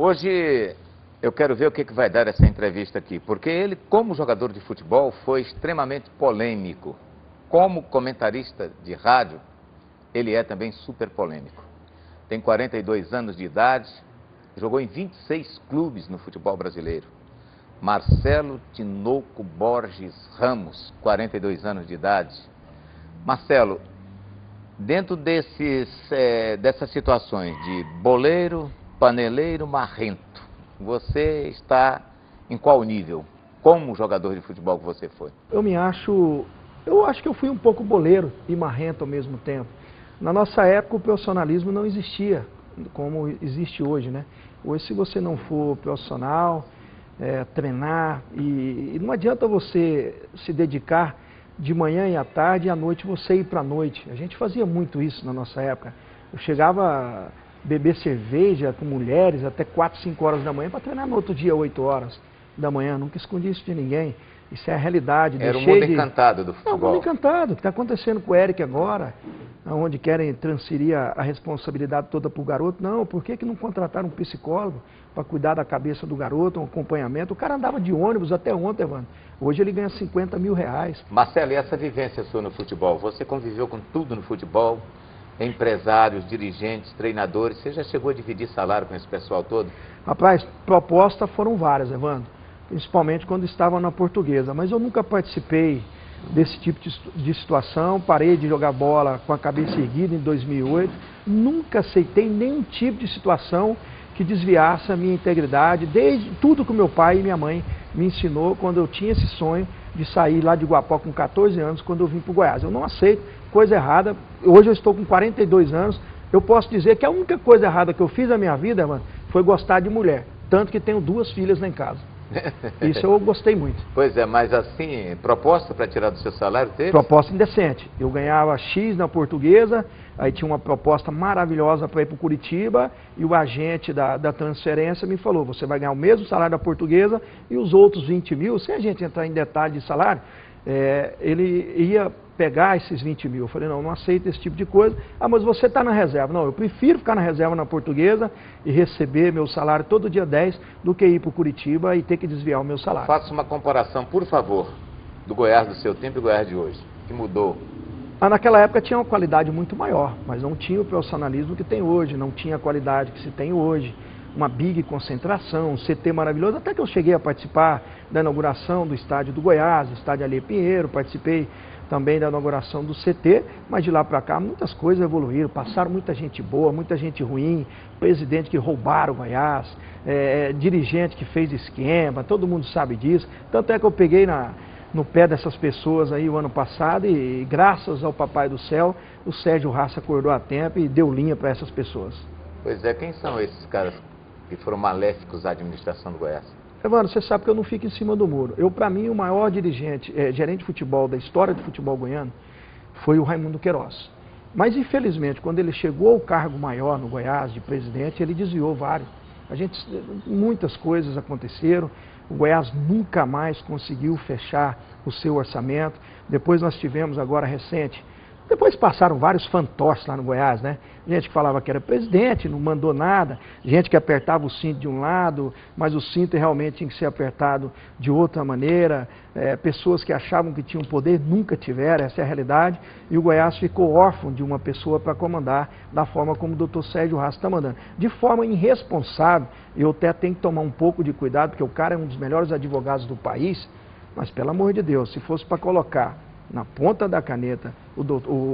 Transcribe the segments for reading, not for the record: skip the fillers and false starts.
Hoje eu quero ver o que vai dar essa entrevista aqui, porque ele, como jogador de futebol, foi extremamente polêmico. Como comentarista de rádio, ele é também super polêmico. Tem 42 anos de idade, jogou em 26 clubes no futebol brasileiro. Marcelo Tinoco Borges Ramos, 42 anos de idade. Marcelo, dentro dessas situações de boleiro, paneleiro, marrento, você está em qual nível? Como jogador de futebol que você foi? Eu acho que eu fui um pouco boleiro e marrento ao mesmo tempo. Na nossa época o profissionalismo não existia como existe hoje, né? Hoje, se você não for profissional, treinar, e não adianta você se dedicar de manhã e à tarde e à noite você ir para a noite. A gente fazia muito isso na nossa época. Eu chegava a beber cerveja com mulheres até 4, 5 horas da manhã para treinar no outro dia 8 horas da manhã. Nunca escondi isso de ninguém. Isso é a realidade. Era o mundo encantado do futebol. É o mundo encantado. O que está acontecendo com o Eric agora, onde querem transferir a responsabilidade toda para o garoto. Não, por que não contrataram um psicólogo para cuidar da cabeça do garoto, um acompanhamento? O cara andava de ônibus até ontem, mano. Hoje ele ganha 50 mil reais. Marcelo, e essa vivência sua no futebol? Você conviveu com tudo no futebol? Empresários, dirigentes, treinadores. Você já chegou a dividir salário com esse pessoal todo? Rapaz, propostas foram várias, Evandro. Principalmente quando estava na Portuguesa. Mas eu nunca participei desse tipo de situação. Parei de jogar bola com a cabeça erguida em 2008. Nunca aceitei nenhum tipo de situação que desviasse a minha integridade. Desde tudo que meu pai e minha mãe me ensinou quando eu tinha esse sonho de sair lá de Guapó com 14 anos, quando eu vim para o Goiás. Eu não aceito coisa errada. Hoje eu estou com 42 anos. Eu posso dizer que a única coisa errada que eu fiz na minha vida, mano, foi gostar de mulher. Tanto que tenho 2 filhas lá em casa. Isso eu gostei muito. Pois é, mas assim, proposta para tirar do seu salário teve? Proposta indecente. Eu ganhava X na Portuguesa, aí tinha uma proposta maravilhosa para ir para o Curitiba, e o agente da transferência me falou, você vai ganhar o mesmo salário da Portuguesa e os outros 20 mil, sem a gente entrar em detalhe de salário, ele ia pegar esses 20 mil. Eu falei, não aceito esse tipo de coisa. Ah, mas você está na reserva. Não, eu prefiro ficar na reserva na Portuguesa e receber meu salário todo dia 10 do que ir para o Curitiba e ter que desviar o meu salário. Faça uma comparação, por favor, do Goiás do seu tempo e do Goiás de hoje. O que mudou? Naquela época tinha uma qualidade muito maior, mas não tinha o profissionalismo que tem hoje, não tinha a qualidade que se tem hoje. Uma big concentração, um CT maravilhoso, até que eu cheguei a participar da inauguração do estádio do Goiás, estádio Alê Pinheiro, participei também da inauguração do CT, mas de lá para cá muitas coisas evoluíram, passaram muita gente boa, muita gente ruim, presidente que roubaram o Goiás, dirigente que fez esquema, todo mundo sabe disso, tanto é que eu peguei no pé dessas pessoas aí o ano passado e graças ao Papai do Céu, o Sérgio Raça acordou a tempo e deu linha para essas pessoas. Pois é, quem são esses caras que foram maléficos à administração do Goiás? Evandro, você sabe que eu não fico em cima do muro. Para mim, o maior gerente de futebol da história do futebol goiano foi o Raimundo Queiroz. Mas, infelizmente, quando ele chegou ao cargo maior no Goiás, de presidente, ele desviou vários. Muitas coisas aconteceram, o Goiás nunca mais conseguiu fechar o seu orçamento. Depois nós tivemos agora recente, depois passaram vários fantoches lá no Goiás, né? Gente que falava que era presidente, não mandou nada, gente que apertava o cinto de um lado, mas o cinto realmente tinha que ser apertado de outra maneira, pessoas que achavam que tinham poder, nunca tiveram, essa é a realidade, e o Goiás ficou órfão de uma pessoa para comandar da forma como o Dr. Sérgio Raça está mandando. De forma irresponsável, eu até tenho que tomar um pouco de cuidado, porque o cara é um dos melhores advogados do país, mas pelo amor de Deus, se fosse para colocar na ponta da caneta o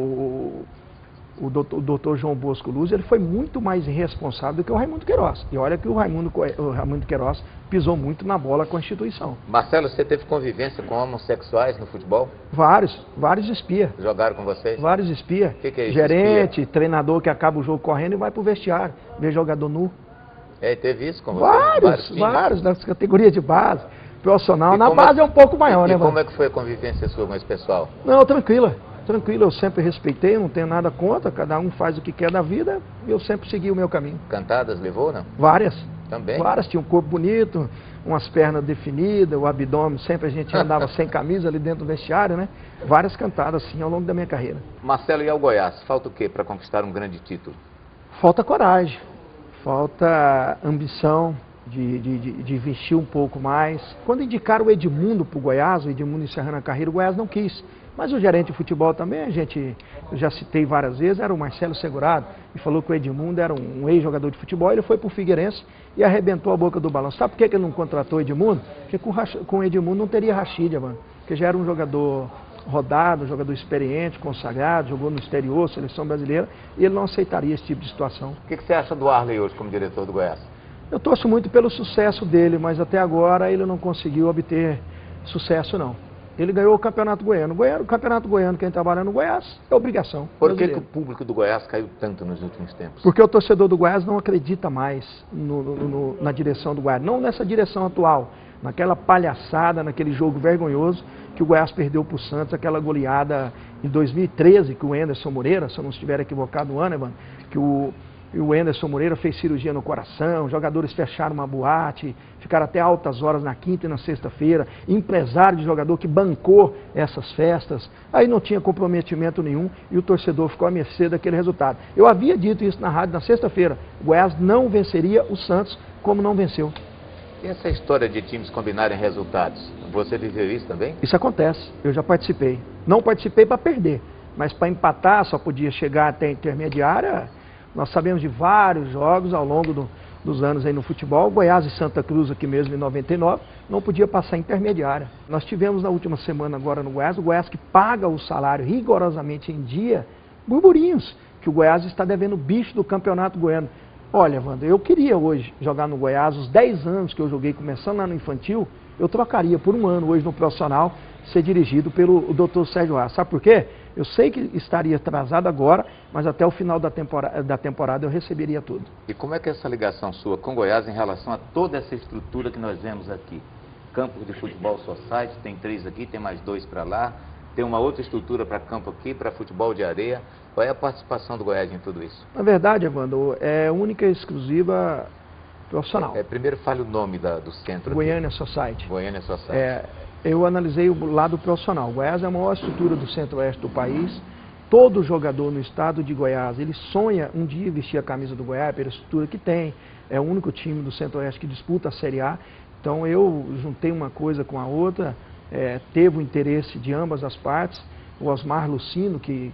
doutor João Bosco Luz, ele foi muito mais irresponsável do que o Raimundo Queiroz. E olha que o Raimundo Queiroz pisou muito na bola com a instituição. Marcelo, você teve convivência com homossexuais no futebol? Vários espias. Jogaram com vocês? Vários espias. O que é isso? Gerente, espia? Treinador que acaba o jogo correndo e vai pro vestiário, ver jogador nu. Teve isso com vocês? Vários, nas categorias de base. Profissional, na base é um pouco maior, né, mano? E como é que foi a convivência sua com esse pessoal? Não, tranquila, eu sempre respeitei, não tenho nada contra, cada um faz o que quer da vida, e eu sempre segui o meu caminho. Cantadas levou ou não? Várias. Também? Várias, tinha um corpo bonito, umas pernas definidas, o abdômen, sempre a gente andava sem camisa ali dentro do vestiário, né? Várias cantadas, assim, ao longo da minha carreira. Marcelo, e ao Goiás, falta o quê para conquistar um grande título? Falta coragem. Falta ambição de investir um pouco mais. Quando indicaram o Edmundo para o Goiás, o Edmundo encerrando a carreira, o Goiás não quis. Mas o gerente de futebol também, eu já citei várias vezes, era o Marcelo Segurado, e falou que o Edmundo era um ex-jogador de futebol. Ele foi para o Figueirense e arrebentou a boca do balão. Sabe por que ele não contratou o Edmundo? Porque com o Edmundo não teria Rachídia, mano. Porque já era um jogador rodado, um jogador experiente, consagrado, jogou no exterior, seleção brasileira, e ele não aceitaria esse tipo de situação. O que você acha do Arley hoje como diretor do Goiás? Eu torço muito pelo sucesso dele, mas até agora ele não conseguiu obter sucesso, não. Ele ganhou o Campeonato Goiano. O Campeonato Goiano, quem trabalha no Goiás, é obrigação. Por que o público do Goiás caiu tanto nos últimos tempos? Porque o torcedor do Goiás não acredita mais na direção do Goiás. Não nessa direção atual, naquela palhaçada, naquele jogo vergonhoso que o Goiás perdeu para o Santos, aquela goleada em 2013, que o Enderson Moreira, se eu não estiver equivocado no ano, Evan, que o Enderson Moreira fez cirurgia no coração, jogadores fecharam uma boate, ficaram até altas horas na quinta e na sexta-feira, empresário de jogador que bancou essas festas, aí não tinha comprometimento nenhum e o torcedor ficou à mercê daquele resultado. Eu havia dito isso na rádio na sexta-feira, o Goiás não venceria o Santos como não venceu. E essa história de times combinarem resultados, você viveu isso também? Isso acontece, eu já participei. Não participei para perder, mas para empatar só podia chegar até a intermediária. Nós sabemos de vários jogos ao longo dos anos aí no futebol. Goiás e Santa Cruz aqui mesmo em 99 não podia passar intermediária. Nós tivemos na última semana agora no Goiás, o Goiás que paga o salário rigorosamente em dia, burburinhos, que o Goiás está devendo o bicho do Campeonato Goiano. Olha, Wander, eu queria hoje jogar no Goiás, os 10 anos que eu joguei começando lá no infantil, eu trocaria por um ano hoje no profissional, ser dirigido pelo Dr. Sérgio Haas. Sabe por quê? Eu sei que estaria atrasado agora, mas até o final da temporada eu receberia tudo. E como é que é essa ligação sua com Goiás em relação a toda essa estrutura que nós vemos aqui? Campos de futebol society, tem 3 aqui, tem mais 2 para lá, tem uma outra estrutura para campo aqui, para futebol de areia. Qual é a participação do Goiás em tudo isso? Na verdade, Evandro, é única e exclusiva profissional. Primeiro fale o nome do centro. Goiânia Society. Goiânia Society. Eu analisei o lado profissional. O Goiás é a maior estrutura do centro-oeste do país. Todo jogador no estado de Goiás, ele sonha um dia vestir a camisa do Goiás, pela estrutura que tem. É o único time do centro-oeste que disputa a Série A. Então eu juntei uma coisa com a outra, teve o interesse de ambas as partes. O Osmar Lucino, que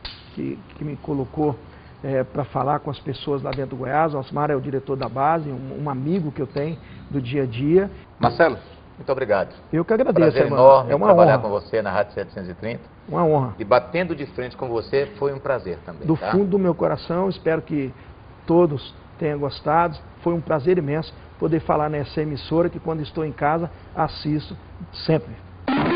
me colocou para falar com as pessoas lá dentro do Goiás. O Osmar é o diretor da base, um amigo que eu tenho do dia a dia. Marcelo, muito obrigado. Eu que agradeço, Prazer enorme é uma trabalhar honra com você na Rádio 730. Uma honra. E batendo de frente com você foi um prazer também. Do fundo do meu coração, espero que todos tenham gostado. Foi um prazer imenso poder falar nessa emissora que quando estou em casa assisto sempre.